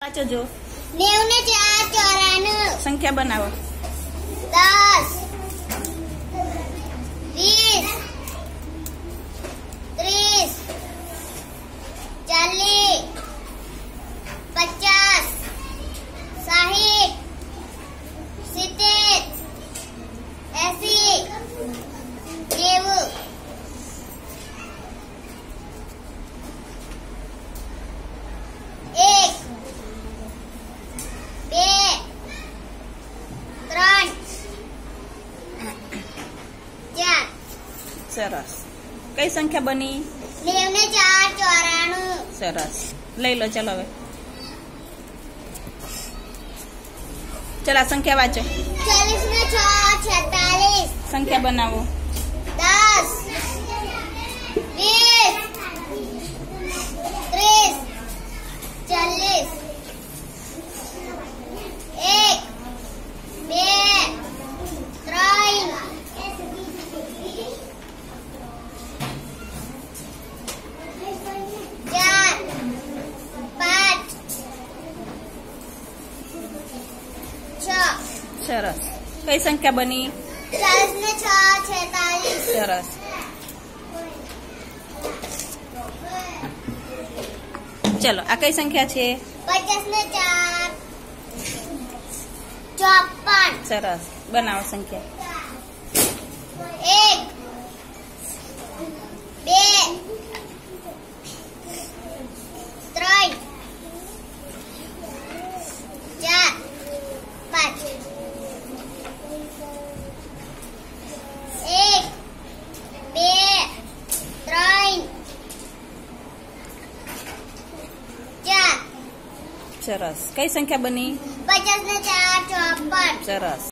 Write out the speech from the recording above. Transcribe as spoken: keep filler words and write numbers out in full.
વાંચો જો નેવું ને ચાર ચોરાણું. સંખ્યા બનાવો. દસ, વીસ, ત્રીસ, ચાલીસ, પચાસ, સાહીઠ, સિત્તેર, એસી, નેવું. એક, બે, ત્રણ, ચાર. સરસ. કઈ સંખ્યા બની? નેવું ને ચાર ચોરાણું. સરસ. લઈ લો. ચલો હવે ચલો આ સંખ્યા વાંચો. ચાલીસ ને છ છેતાલીસ. સંખ્યા બનાવો. દસ, વીસ, ત્રીસ, ચાલીસ, એક, બે, ત્રણ, ચાર, પાંચ, છ. સરસ. કઈ સંખ્યા બની? ચાલીસ ને છ છેતાલીસ. સરસ. ચલો આ કઈ સંખ્યા છે? પચાસ ને ચાર ચોપન. સરસ. બનાવો સંખ્યા. એક, બે, ત્રણ, ચાર, પાંચ. એક, બે, ત્રણ, ચાર. સરસ. કઈ સંખ્યા બની? પચાસ ને ચાર ચોપન. સરસ.